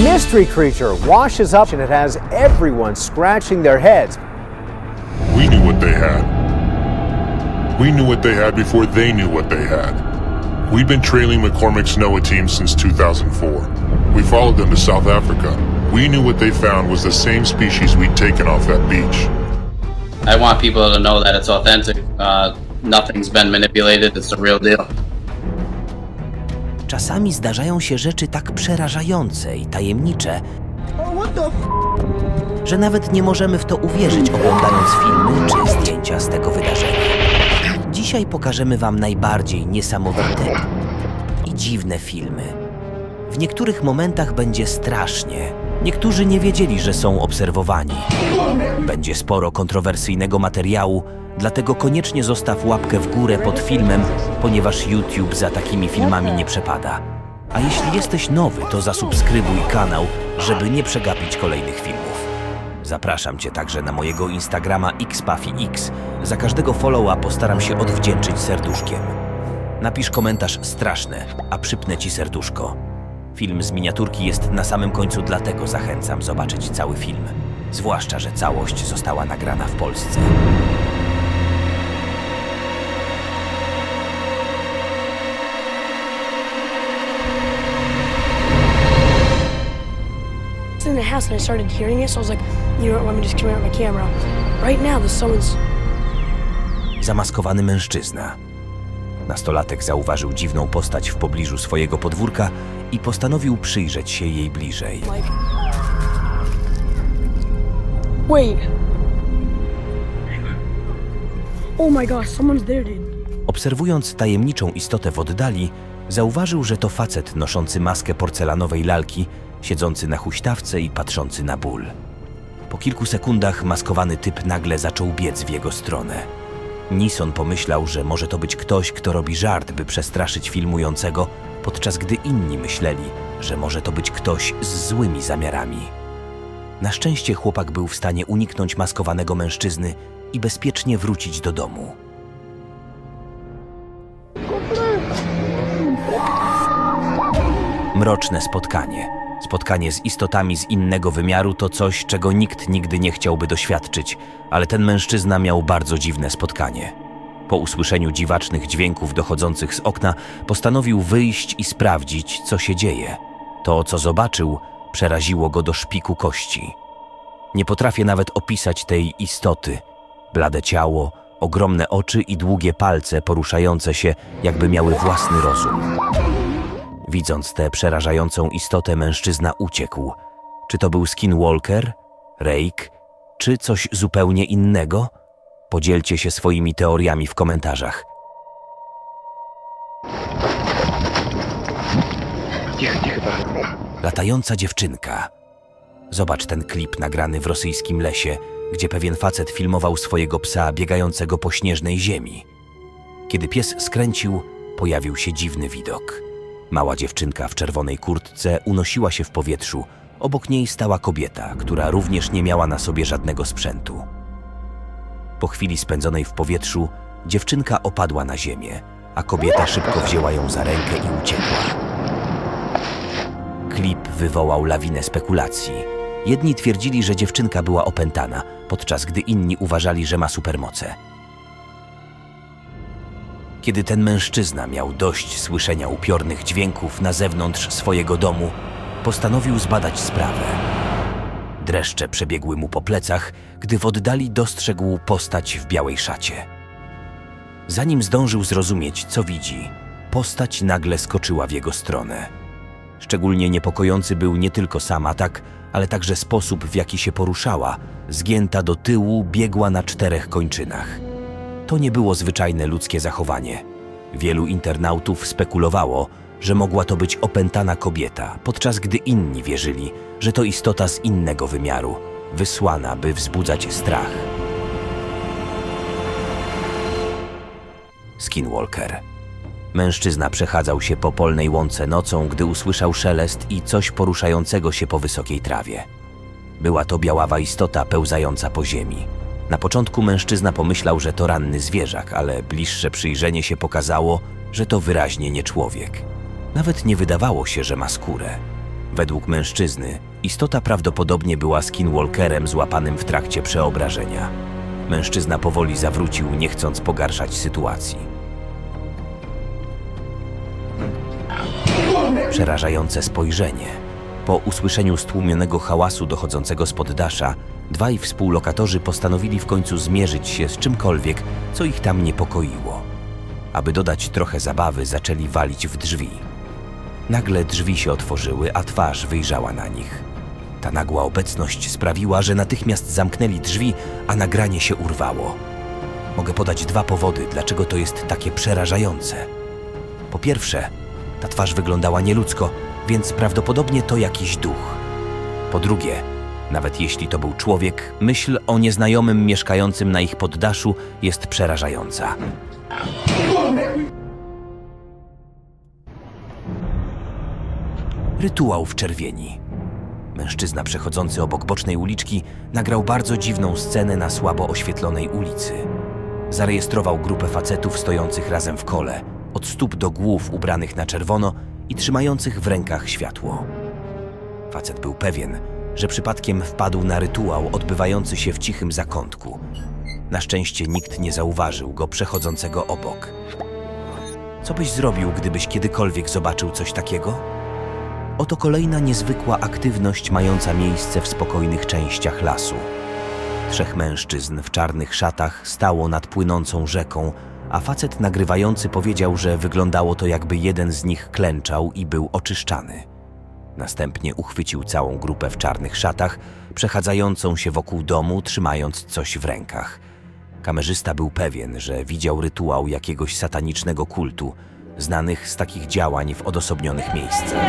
mystery creature washes up and it has everyone scratching their heads. We knew what they had. We knew what they had before they knew what they had. We've been trailing McCormick's NOAA team since 2004. We followed them to South Africa. We knew what they found was the same species we'd taken off that beach. I want people to know that it's authentic. Nothing's been manipulated, it's the real deal. Czasami zdarzają się rzeczy tak przerażające i tajemnicze, że nawet nie możemy w to uwierzyć, oglądając filmy czy zdjęcia z tego wydarzenia. Dzisiaj pokażemy wam najbardziej niesamowite i dziwne filmy. W niektórych momentach będzie strasznie. Niektórzy nie wiedzieli, że są obserwowani. Będzie sporo kontrowersyjnego materiału, dlatego koniecznie zostaw łapkę w górę pod filmem, ponieważ YouTube za takimi filmami nie przepada. A jeśli jesteś nowy, to zasubskrybuj kanał, żeby nie przegapić kolejnych filmów. Zapraszam Cię także na mojego Instagrama xpuffyx. Za każdego followa postaram się odwdzięczyć serduszkiem. Napisz komentarz straszne, a przypnę Ci serduszko. Film z miniaturki jest na samym końcu, dlatego zachęcam zobaczyć cały film. Zwłaszcza, że całość została nagrana w Polsce. In the house and I started hearing it, so I was like, you know what, let me just come out with my camera. Right now, someone's... Zamaskowany mężczyzna. Nastolatek zauważył dziwną postać w pobliżu swojego podwórka i postanowił przyjrzeć się jej bliżej. Wait. Oh my gosh, someone's there, dude. Obserwując tajemniczą istotę w oddali, zauważył, że to facet noszący maskę porcelanowej lalki, siedzący na huśtawce i patrzący na ból. Po kilku sekundach maskowany typ nagle zaczął biec w jego stronę. Nison pomyślał, że może to być ktoś, kto robi żart, by przestraszyć filmującego, podczas gdy inni myśleli, że może to być ktoś z złymi zamiarami. Na szczęście chłopak był w stanie uniknąć maskowanego mężczyzny i bezpiecznie wrócić do domu. Mroczne spotkanie. Spotkanie z istotami z innego wymiaru to coś, czego nikt nigdy nie chciałby doświadczyć, ale ten mężczyzna miał bardzo dziwne spotkanie. Po usłyszeniu dziwacznych dźwięków dochodzących z okna, postanowił wyjść i sprawdzić, co się dzieje. To, co zobaczył, przeraziło go do szpiku kości. Nie potrafię nawet opisać tej istoty. Blade ciało, ogromne oczy i długie palce poruszające się, jakby miały własny rozum. Widząc tę przerażającą istotę, mężczyzna uciekł. Czy to był Skinwalker, Rake, czy coś zupełnie innego? Podzielcie się swoimi teoriami w komentarzach. Latająca dziewczynka. Zobacz ten klip nagrany w rosyjskim lesie, gdzie pewien facet filmował swojego psa biegającego po śnieżnej ziemi. Kiedy pies skręcił, pojawił się dziwny widok. Mała dziewczynka w czerwonej kurtce unosiła się w powietrzu. Obok niej stała kobieta, która również nie miała na sobie żadnego sprzętu. Po chwili spędzonej w powietrzu, dziewczynka opadła na ziemię, a kobieta szybko wzięła ją za rękę i uciekła. Klip wywołał lawinę spekulacji. Jedni twierdzili, że dziewczynka była opętana, podczas gdy inni uważali, że ma supermoce. Kiedy ten mężczyzna miał dość słyszenia upiornych dźwięków na zewnątrz swojego domu, postanowił zbadać sprawę. Dreszcze przebiegły mu po plecach, gdy w oddali dostrzegł postać w białej szacie. Zanim zdążył zrozumieć, co widzi, postać nagle skoczyła w jego stronę. Szczególnie niepokojący był nie tylko sam atak, ale także sposób, w jaki się poruszała, zgięta do tyłu, biegła na 4 kończynach. To nie było zwyczajne ludzkie zachowanie. Wielu internautów spekulowało, że mogła to być opętana kobieta, podczas gdy inni wierzyli, że to istota z innego wymiaru, wysłana, by wzbudzać strach. Skinwalker. Mężczyzna przechadzał się po polnej łące nocą, gdy usłyszał szelest i coś poruszającego się po wysokiej trawie. Była to biaława istota pełzająca po ziemi. Na początku mężczyzna pomyślał, że to ranny zwierzak, ale bliższe przyjrzenie się pokazało, że to wyraźnie nie człowiek. Nawet nie wydawało się, że ma skórę. Według mężczyzny istota prawdopodobnie była skinwalkerem złapanym w trakcie przeobrażenia. Mężczyzna powoli zawrócił, nie chcąc pogarszać sytuacji. Przerażające spojrzenie. Po usłyszeniu stłumionego hałasu dochodzącego z poddasza, dwaj współlokatorzy postanowili w końcu zmierzyć się z czymkolwiek, co ich tam niepokoiło. Aby dodać trochę zabawy, zaczęli walić w drzwi. Nagle drzwi się otworzyły, a twarz wyjrzała na nich. Ta nagła obecność sprawiła, że natychmiast zamknęli drzwi, a nagranie się urwało. Mogę podać dwa powody, dlaczego to jest takie przerażające. Po pierwsze, ta twarz wyglądała nieludzko, więc prawdopodobnie to jakiś duch. Po drugie, nawet jeśli to był człowiek, myśl o nieznajomym mieszkającym na ich poddaszu jest przerażająca. Rytuał w czerwieni. Mężczyzna przechodzący obok bocznej uliczki nagrał bardzo dziwną scenę na słabo oświetlonej ulicy. Zarejestrował grupę facetów stojących razem w kole, od stóp do głów ubranych na czerwono i trzymających w rękach światło. Facet był pewien, że przypadkiem wpadł na rytuał odbywający się w cichym zakątku. Na szczęście nikt nie zauważył go przechodzącego obok. Co byś zrobił, gdybyś kiedykolwiek zobaczył coś takiego? Oto kolejna niezwykła aktywność mająca miejsce w spokojnych częściach lasu. Trzech mężczyzn w czarnych szatach stało nad płynącą rzeką, a facet nagrywający powiedział, że wyglądało to, jakby jeden z nich klęczał i był oczyszczany. Następnie uchwycił całą grupę w czarnych szatach, przechadzającą się wokół domu, trzymając coś w rękach. Kamerzysta był pewien, że widział rytuał jakiegoś satanicznego kultu, znanych z takich działań w odosobnionych miejscach.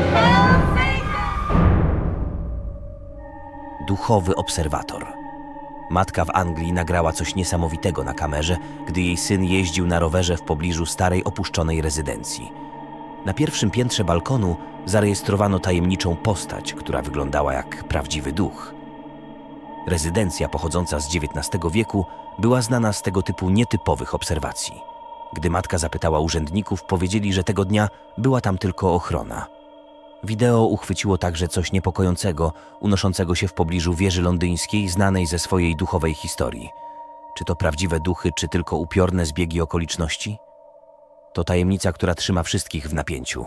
Duchowy obserwator. Matka w Anglii nagrała coś niesamowitego na kamerze, gdy jej syn jeździł na rowerze w pobliżu starej opuszczonej rezydencji. Na pierwszym piętrze balkonu zarejestrowano tajemniczą postać, która wyglądała jak prawdziwy duch. Rezydencja pochodząca z XIX wieku była znana z tego typu nietypowych obserwacji. Gdy matka zapytała urzędników, powiedzieli, że tego dnia była tam tylko ochrona. Wideo uchwyciło także coś niepokojącego, unoszącego się w pobliżu wieży londyńskiej, znanej ze swojej duchowej historii. Czy to prawdziwe duchy, czy tylko upiorne zbiegi okoliczności? To tajemnica, która trzyma wszystkich w napięciu.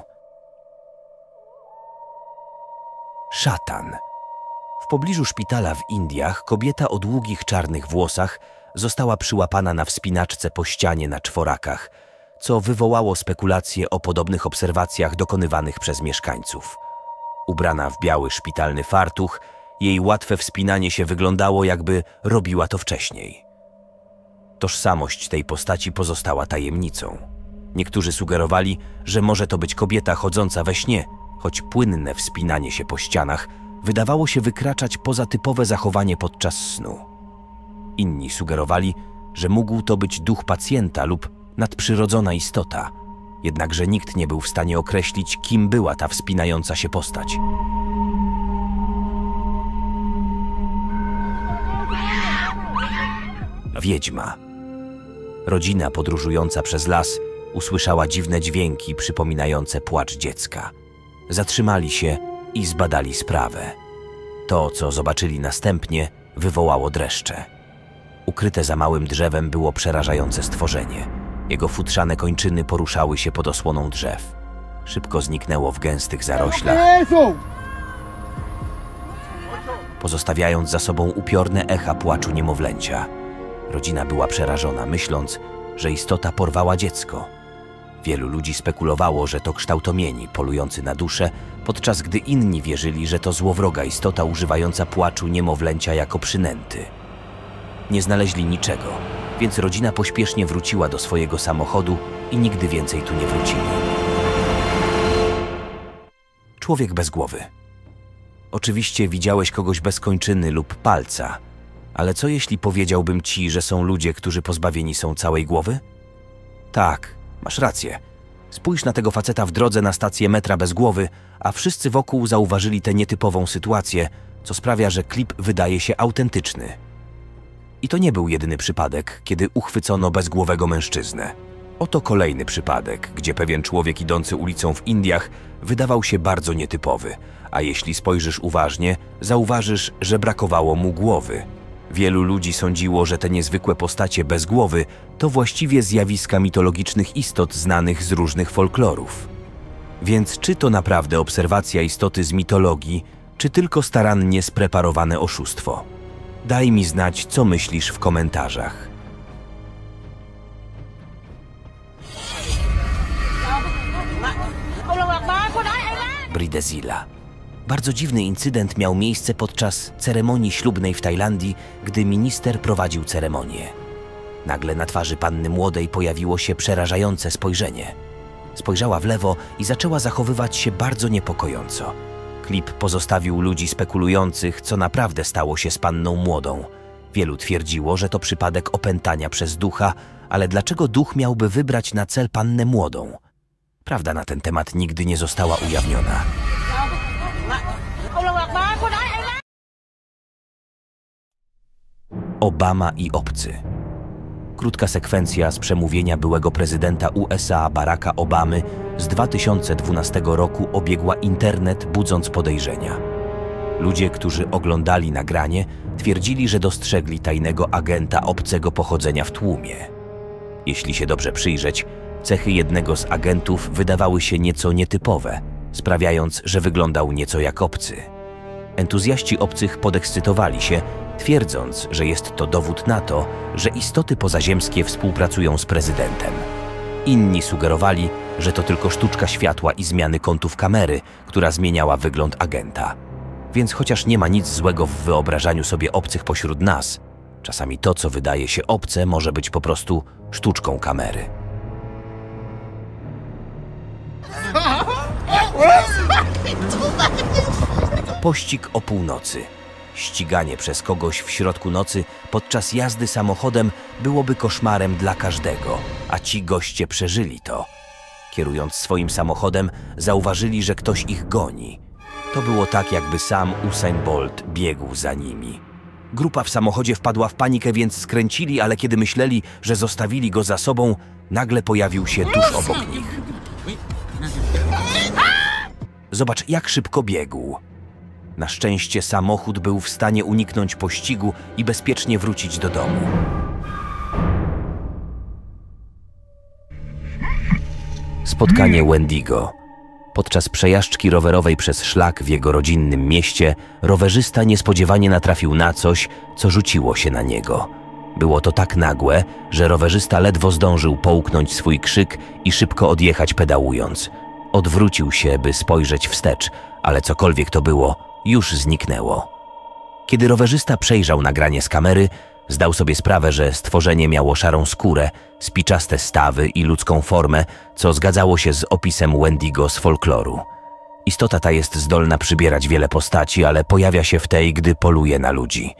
Szatan. W pobliżu szpitala w Indiach kobieta o długich czarnych włosach została przyłapana na wspinaczce po ścianie na czworakach, co wywołało spekulacje o podobnych obserwacjach dokonywanych przez mieszkańców. Ubrana w biały szpitalny fartuch, jej łatwe wspinanie się wyglądało, jakby robiła to wcześniej. Tożsamość tej postaci pozostała tajemnicą. Niektórzy sugerowali, że może to być kobieta chodząca we śnie, choć płynne wspinanie się po ścianach wydawało się wykraczać poza typowe zachowanie podczas snu. Inni sugerowali, że mógł to być duch pacjenta lub nadprzyrodzona istota, jednakże nikt nie był w stanie określić, kim była ta wspinająca się postać. Wiedźma. Rodzina podróżująca przez las usłyszała dziwne dźwięki przypominające płacz dziecka. Zatrzymali się i zbadali sprawę. To, co zobaczyli następnie, wywołało dreszcze. Ukryte za małym drzewem było przerażające stworzenie. Jego futrzane kończyny poruszały się pod osłoną drzew. Szybko zniknęło w gęstych zaroślach, pozostawiając za sobą upiorne echa płaczu niemowlęcia. Rodzina była przerażona, myśląc, że istota porwała dziecko. Wielu ludzi spekulowało, że to kształtomieni polujący na duszę, podczas gdy inni wierzyli, że to złowroga istota używająca płaczu niemowlęcia jako przynęty. Nie znaleźli niczego, więc rodzina pośpiesznie wróciła do swojego samochodu i nigdy więcej tu nie wrócili. Człowiek bez głowy. Oczywiście widziałeś kogoś bez kończyny lub palca, ale co jeśli powiedziałbym ci, że są ludzie, którzy pozbawieni są całej głowy? Tak, masz rację. Spójrz na tego faceta w drodze na stację metra bez głowy, a wszyscy wokół zauważyli tę nietypową sytuację, co sprawia, że klip wydaje się autentyczny. I to nie był jedyny przypadek, kiedy uchwycono bezgłowego mężczyznę. Oto kolejny przypadek, gdzie pewien człowiek idący ulicą w Indiach wydawał się bardzo nietypowy, a jeśli spojrzysz uważnie, zauważysz, że brakowało mu głowy. Wielu ludzi sądziło, że te niezwykłe postacie bez głowy to właściwie zjawiska mitologicznych istot znanych z różnych folklorów. Więc czy to naprawdę obserwacja istoty z mitologii, czy tylko starannie spreparowane oszustwo? Daj mi znać, co myślisz w komentarzach. Bridezilla. Bardzo dziwny incydent miał miejsce podczas ceremonii ślubnej w Tajlandii, gdy minister prowadził ceremonię. Nagle na twarzy panny młodej pojawiło się przerażające spojrzenie. Spojrzała w lewo i zaczęła zachowywać się bardzo niepokojąco. Klip pozostawił ludzi spekulujących, co naprawdę stało się z panną młodą. Wielu twierdziło, że to przypadek opętania przez ducha, ale dlaczego duch miałby wybrać na cel pannę młodą? Prawda na ten temat nigdy nie została ujawniona. Obama i obcy. Krótka sekwencja z przemówienia byłego prezydenta USA Baracka Obamy z 2012 roku obiegła internet, budząc podejrzenia. Ludzie, którzy oglądali nagranie, twierdzili, że dostrzegli tajnego agenta obcego pochodzenia w tłumie. Jeśli się dobrze przyjrzeć, cechy jednego z agentów wydawały się nieco nietypowe, sprawiając, że wyglądał nieco jak obcy. Entuzjaści obcych podekscytowali się, twierdząc, że jest to dowód na to, że istoty pozaziemskie współpracują z prezydentem. Inni sugerowali, że to tylko sztuczka światła i zmiany kątów kamery, która zmieniała wygląd agenta. Więc chociaż nie ma nic złego w wyobrażaniu sobie obcych pośród nas, czasami to, co wydaje się obce, może być po prostu sztuczką kamery. Pościg o północy. Ściganie przez kogoś w środku nocy podczas jazdy samochodem byłoby koszmarem dla każdego, a ci goście przeżyli to. Kierując swoim samochodem, zauważyli, że ktoś ich goni. To było tak, jakby sam Usain Bolt biegł za nimi. Grupa w samochodzie wpadła w panikę, więc skręcili, ale kiedy myśleli, że zostawili go za sobą, nagle pojawił się tuż obok nich. Zobacz, jak szybko biegł. Na szczęście samochód był w stanie uniknąć pościgu i bezpiecznie wrócić do domu. Spotkanie Wendigo. Podczas przejażdżki rowerowej przez szlak w jego rodzinnym mieście, rowerzysta niespodziewanie natrafił na coś, co rzuciło się na niego. Było to tak nagłe, że rowerzysta ledwo zdążył połknąć swój krzyk i szybko odjechać pedałując. Odwrócił się, by spojrzeć wstecz, ale cokolwiek to było, już zniknęło. Kiedy rowerzysta przejrzał nagranie z kamery, zdał sobie sprawę, że stworzenie miało szarą skórę, spiczaste stawy i ludzką formę, co zgadzało się z opisem Wendigo z folkloru. Istota ta jest zdolna przybierać wiele postaci, ale pojawia się w tej, gdy poluje na ludzi.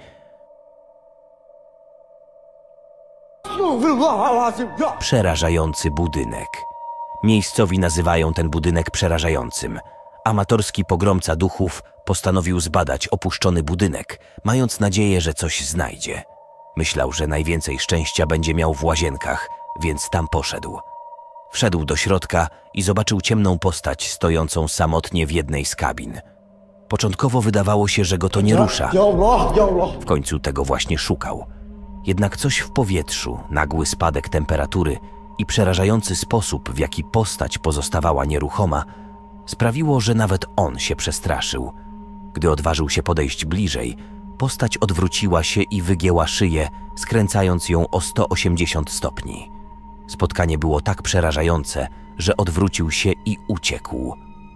Przerażający budynek. Miejscowi nazywają ten budynek przerażającym. Amatorski pogromca duchów postanowił zbadać opuszczony budynek, mając nadzieję, że coś znajdzie. Myślał, że najwięcej szczęścia będzie miał w łazienkach, więc tam poszedł. Wszedł do środka i zobaczył ciemną postać stojącą samotnie w jednej z kabin. Początkowo wydawało się, że go to nie rusza. W końcu tego właśnie szukał. Jednak coś w powietrzu, nagły spadek temperatury i przerażający sposób, w jaki postać pozostawała nieruchoma, sprawiło, że nawet on się przestraszył. Gdy odważył się podejść bliżej, postać odwróciła się i wygięła szyję, skręcając ją o 180 stopni. Spotkanie było tak przerażające, że odwrócił się i uciekł.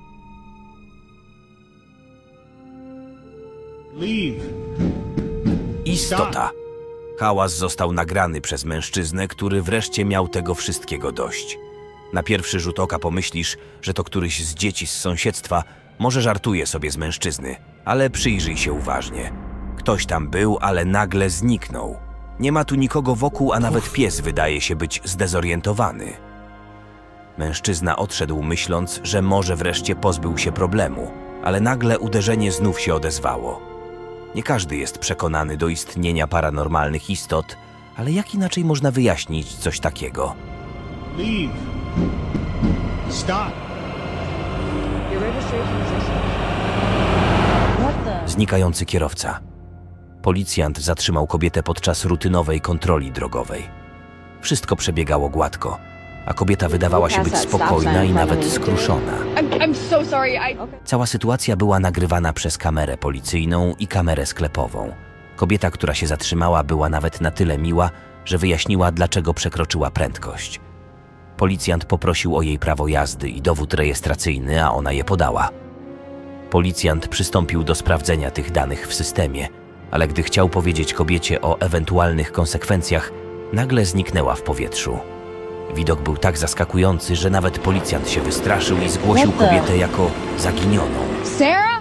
Istota. Hałas został nagrany przez mężczyznę, który wreszcie miał tego wszystkiego dość. Na pierwszy rzut oka pomyślisz, że to któryś z dzieci z sąsiedztwa, może żartuje sobie z mężczyzny, ale przyjrzyj się uważnie. Ktoś tam był, ale nagle zniknął. Nie ma tu nikogo wokół, a nawet pies wydaje się być zdezorientowany. Mężczyzna odszedł, myśląc, że może wreszcie pozbył się problemu, ale nagle uderzenie znów się odezwało. Nie każdy jest przekonany do istnienia paranormalnych istot, ale jak inaczej można wyjaśnić coś takiego? Leave. Stop. Your registration is What the? Znikający kierowca. Policjant zatrzymał kobietę podczas rutynowej kontroli drogowej. Wszystko przebiegało gładko, a kobieta wydawała się być spokojna i nawet skruszona. I'm so sorry. Cała sytuacja była nagrywana przez kamerę policyjną i kamerę sklepową. Kobieta, która się zatrzymała, była nawet na tyle miła, że wyjaśniła, dlaczego przekroczyła prędkość. Policjant poprosił o jej prawo jazdy i dowód rejestracyjny, a ona je podała. Policjant przystąpił do sprawdzenia tych danych w systemie, ale gdy chciał powiedzieć kobiecie o ewentualnych konsekwencjach, nagle zniknęła w powietrzu. Widok był tak zaskakujący, że nawet policjant się wystraszył i zgłosił kobietę jako zaginioną. Sarah?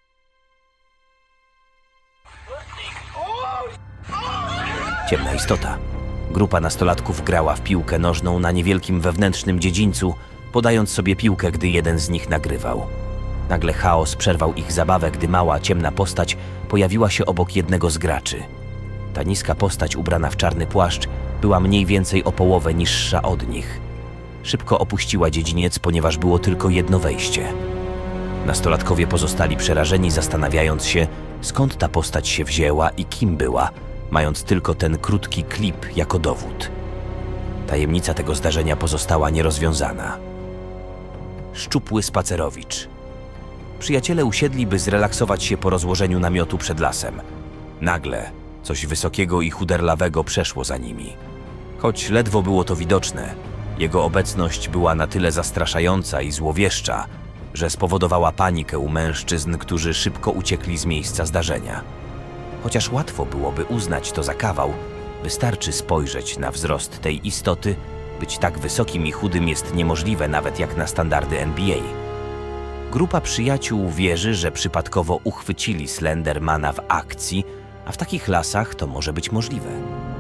Ciemna istota. Grupa nastolatków grała w piłkę nożną na niewielkim wewnętrznym dziedzińcu, podając sobie piłkę, gdy jeden z nich nagrywał. Nagle chaos przerwał ich zabawę, gdy mała, ciemna postać pojawiła się obok jednego z graczy. Ta niska postać ubrana w czarny płaszcz była mniej więcej o połowę niższa od nich. Szybko opuściła dziedziniec, ponieważ było tylko jedno wejście. Nastolatkowie pozostali przerażeni, zastanawiając się, skąd ta postać się wzięła i kim była, mając tylko ten krótki klip jako dowód. Tajemnica tego zdarzenia pozostała nierozwiązana. Szczupły spacerowicz. Przyjaciele usiedli, by zrelaksować się po rozłożeniu namiotu przed lasem. Nagle coś wysokiego i chuderlawego przeszło za nimi. Choć ledwo było to widoczne, jego obecność była na tyle zastraszająca i złowieszcza, że spowodowała panikę u mężczyzn, którzy szybko uciekli z miejsca zdarzenia. Chociaż łatwo byłoby uznać to za kawał, wystarczy spojrzeć na wzrost tej istoty. Być tak wysokim i chudym jest niemożliwe nawet jak na standardy NBA. Grupa przyjaciół wierzy, że przypadkowo uchwycili Slendermana w akcji, a w takich lasach to może być możliwe.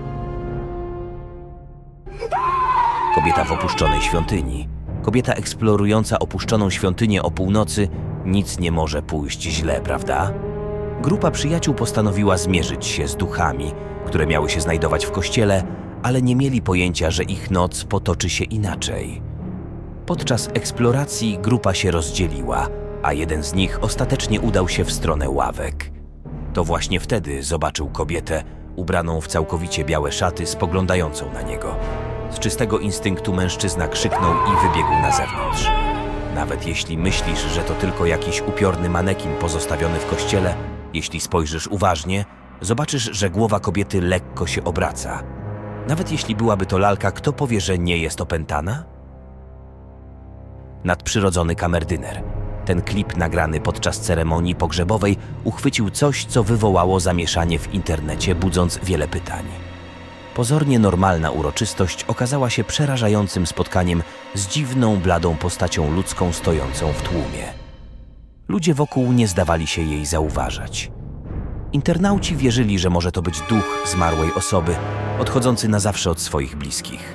Kobieta w opuszczonej świątyni. Kobieta eksplorująca opuszczoną świątynię o północy. Nic nie może pójść źle, prawda? Grupa przyjaciół postanowiła zmierzyć się z duchami, które miały się znajdować w kościele, ale nie mieli pojęcia, że ich noc potoczy się inaczej. Podczas eksploracji grupa się rozdzieliła, a jeden z nich ostatecznie udał się w stronę ławek. To właśnie wtedy zobaczył kobietę ubraną w całkowicie białe szaty, spoglądającą na niego. Z czystego instynktu mężczyzna krzyknął i wybiegł na zewnątrz. Nawet jeśli myślisz, że to tylko jakiś upiorny manekin pozostawiony w kościele, jeśli spojrzysz uważnie, zobaczysz, że głowa kobiety lekko się obraca. Nawet jeśli byłaby to lalka, kto powie, że nie jest opętana? Nadprzyrodzony kamerdyner. Ten klip nagrany podczas ceremonii pogrzebowej uchwycił coś, co wywołało zamieszanie w internecie, budząc wiele pytań. Pozornie normalna uroczystość okazała się przerażającym spotkaniem z dziwną, bladą postacią ludzką stojącą w tłumie. Ludzie wokół nie zdawali się jej zauważać. Internauci wierzyli, że może to być duch zmarłej osoby, odchodzący na zawsze od swoich bliskich.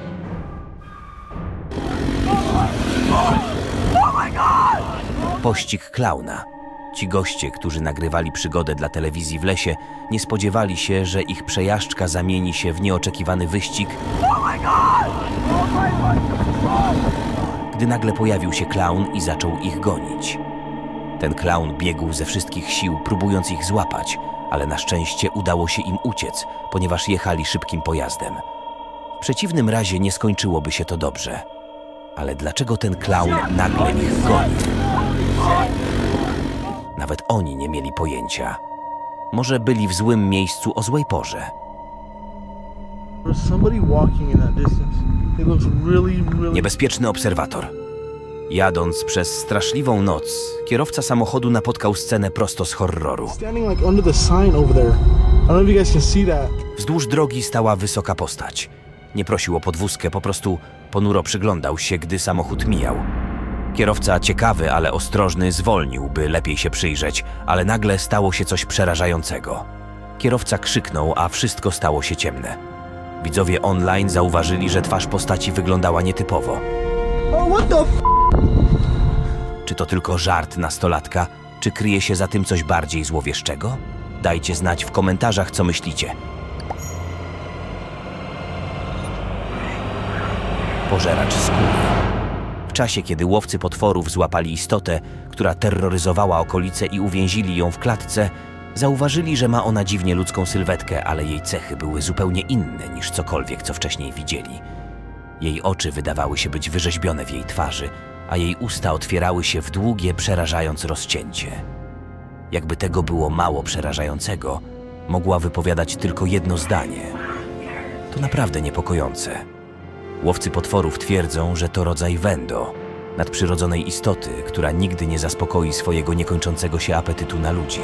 Pościg klauna. Ci goście, którzy nagrywali przygodę dla telewizji w lesie, nie spodziewali się, że ich przejażdżka zamieni się w nieoczekiwany wyścig, gdy nagle pojawił się klaun i zaczął ich gonić. Ten klaun biegł ze wszystkich sił, próbując ich złapać, ale na szczęście udało się im uciec, ponieważ jechali szybkim pojazdem. W przeciwnym razie nie skończyłoby się to dobrze. Ale dlaczego ten klaun nagle ich goni? Nawet oni nie mieli pojęcia. Może byli w złym miejscu o złej porze. Niebezpieczny obserwator. Jadąc przez straszliwą noc, kierowca samochodu napotkał scenę prosto z horroru. Wzdłuż drogi stała wysoka postać. Nie prosił o podwózkę, po prostu ponuro przyglądał się, gdy samochód mijał. Kierowca, ciekawy, ale ostrożny, zwolnił, by lepiej się przyjrzeć, ale nagle stało się coś przerażającego. Kierowca krzyknął, a wszystko stało się ciemne. Widzowie online zauważyli, że twarz postaci wyglądała nietypowo. Czy to tylko żart nastolatka, czy kryje się za tym coś bardziej złowieszczego? Dajcie znać w komentarzach, co myślicie. pożeracz skóry. W czasie, kiedy łowcy potworów złapali istotę, która terroryzowała okolice i uwięzili ją w klatce, zauważyli, że ma ona dziwnie ludzką sylwetkę, ale jej cechy były zupełnie inne niż cokolwiek, co wcześniej widzieli. Jej oczy wydawały się być wyrzeźbione w jej twarzy, a jej usta otwierały się w długie, przerażając rozcięcie. Jakby tego było mało przerażającego, mogła wypowiadać tylko jedno zdanie. To naprawdę niepokojące. Łowcy potworów twierdzą, że to rodzaj Wendo, nadprzyrodzonej istoty, która nigdy nie zaspokoi swojego niekończącego się apetytu na ludzi.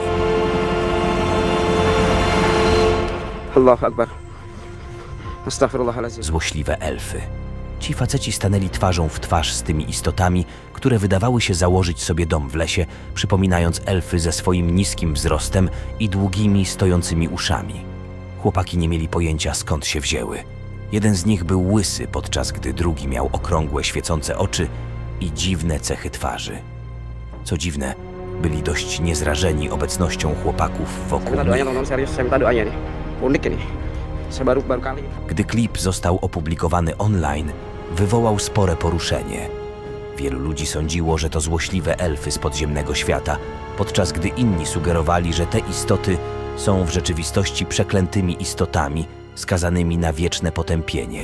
Allahu Akbar. Astaghfirullahalazim. Złośliwe elfy. Ci faceci stanęli twarzą w twarz z tymi istotami, które wydawały się założyć sobie dom w lesie, przypominając elfy ze swoim niskim wzrostem i długimi, stojącymi uszami. Chłopaki nie mieli pojęcia, skąd się wzięły. Jeden z nich był łysy, podczas gdy drugi miał okrągłe, świecące oczy i dziwne cechy twarzy. Co dziwne, byli dość niezrażeni obecnością chłopaków wokół nich. Gdy klip został opublikowany online, wywołał spore poruszenie. Wielu ludzi sądziło, że to złośliwe elfy z podziemnego świata, podczas gdy inni sugerowali, że te istoty są w rzeczywistości przeklętymi istotami, skazanymi na wieczne potępienie.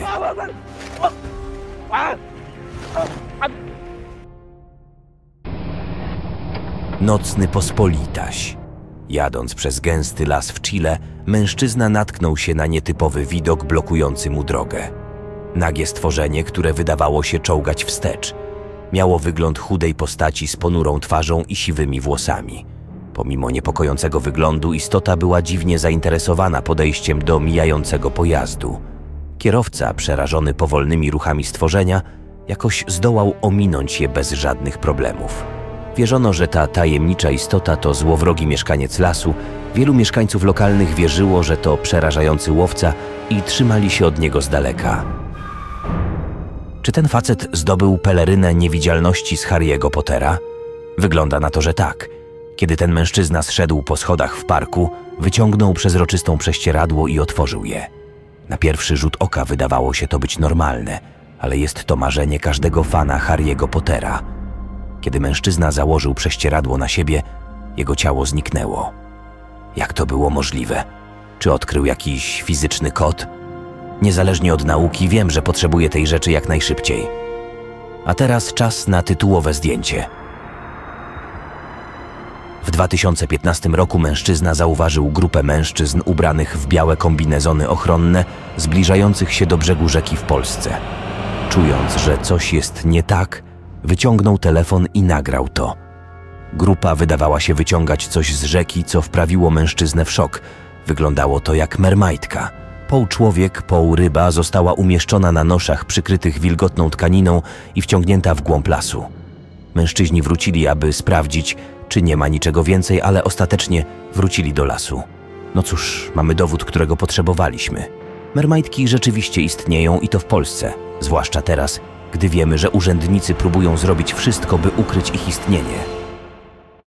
Nocny pospolitaś. Jadąc przez gęsty las w Chile, mężczyzna natknął się na nietypowy widok blokujący mu drogę. Nagie stworzenie, które wydawało się czołgać wstecz. Miało wygląd chudej postaci z ponurą twarzą i siwymi włosami. Pomimo niepokojącego wyglądu, istota była dziwnie zainteresowana podejściem do mijającego pojazdu. Kierowca, przerażony powolnymi ruchami stworzenia, jakoś zdołał ominąć je bez żadnych problemów. Wierzono, że ta tajemnicza istota to złowrogi mieszkaniec lasu. Wielu mieszkańców lokalnych wierzyło, że to przerażający łowca i trzymali się od niego z daleka. Czy ten facet zdobył pelerynę niewidzialności z Harry'ego Pottera? Wygląda na to, że tak. Kiedy ten mężczyzna zszedł po schodach w parku, wyciągnął przezroczystą prześcieradło i otworzył je. Na pierwszy rzut oka wydawało się to być normalne, ale jest to marzenie każdego fana Harry'ego Pottera. Kiedy mężczyzna założył prześcieradło na siebie, jego ciało zniknęło. Jak to było możliwe? Czy odkrył jakiś fizyczny kod? Niezależnie od nauki wiem, że potrzebuję tej rzeczy jak najszybciej. A teraz czas na tytułowe zdjęcie. W 2015 roku mężczyzna zauważył grupę mężczyzn ubranych w białe kombinezony ochronne, zbliżających się do brzegu rzeki w Polsce. Czując, że coś jest nie tak, wyciągnął telefon i nagrał to. Grupa wydawała się wyciągać coś z rzeki, co wprawiło mężczyznę w szok. Wyglądało to jak mermaidka. Pół człowiek, pół ryba została umieszczona na noszach przykrytych wilgotną tkaniną i wciągnięta w głąb lasu. Mężczyźni wrócili, aby sprawdzić, czy nie ma niczego więcej, ale ostatecznie wrócili do lasu. No cóż, mamy dowód, którego potrzebowaliśmy. Mermaidki rzeczywiście istnieją i to w Polsce, zwłaszcza teraz, gdy wiemy, że urzędnicy próbują zrobić wszystko, by ukryć ich istnienie.